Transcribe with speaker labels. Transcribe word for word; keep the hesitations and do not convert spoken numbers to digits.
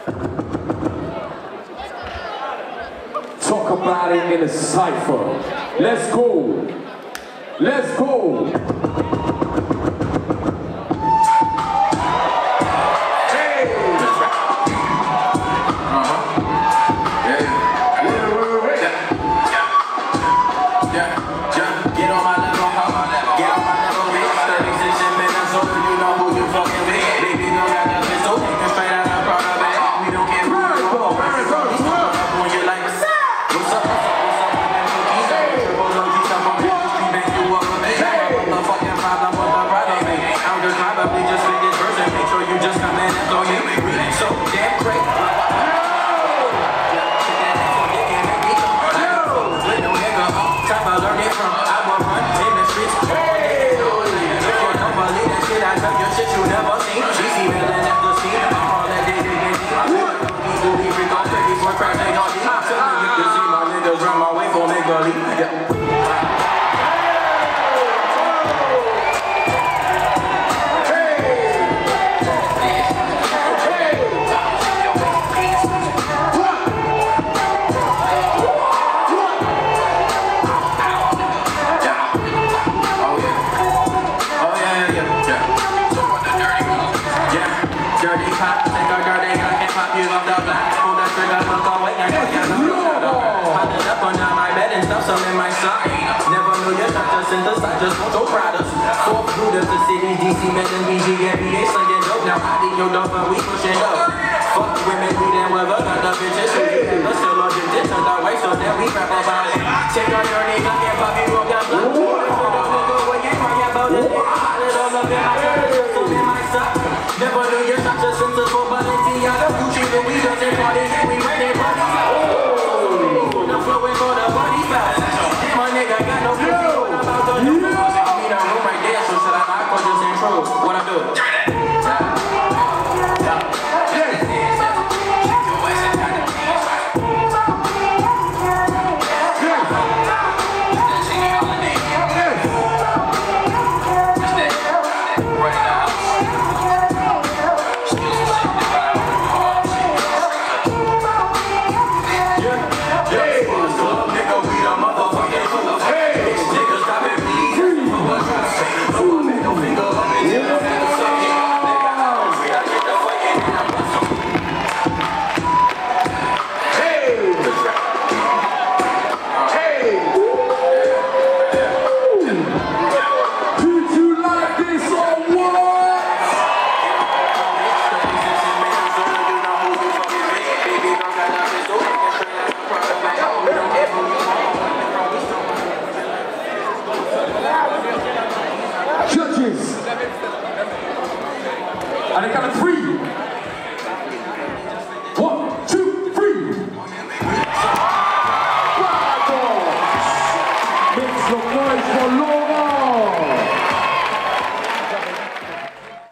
Speaker 1: Talk about it in a cipher. Let's go. Let's go. Hey. Uh-huh. Yeah. Yeah. Wait, wait, wait. Yeah. Yeah. Yeah. Get on my level, how my level. Get on my level, bitch. thirty-six minutes, so you know who you fucking with. Baby, no, got nothing, so taking straight out of Prada bag. We don't care who you are. When you're like, what's up? What's up? What's up? What's up? What's up? Triple O G, some of them just back you up a bit. What the fucking problem with the brother, man? I'm just probably just fit this verse and make sure you just come in and throw your me. So damn great. Time I learned it from, I will run in the streets. If you don't believe that shit, I tell you shit you never seen. G C Mellon at the scene, I'm all that day to get deep. I do these freak on thirty for crashing on deep. I'm telling you, you see my niggas run my way for make believe. Yeah. Some in my sock. Never knew you're not just synthesize, just want your products. Four Buddhas, the city, D C, Mellon, B G, N B A, slinging dope. Now I need your dope, but we pushing up. Fuck women, we then weather, got the bitches. So you have us still on your dick, turned our way, so then we rap about it. Check out your nigga, can't pop you up, got blood. When you cry about it, I lit all up in my shirt, so in my sock. Never knew you're not just synthesize for Balenciaga. Gucci, but we don't take parties, and we run their bodies. The flowing for the body fast. My nigga got no pussy, what about the new? I mean, I'm room right there, so should I knock or just intro? What I do? Judges, and I got a three. One, two, three. Make some noise for Lord.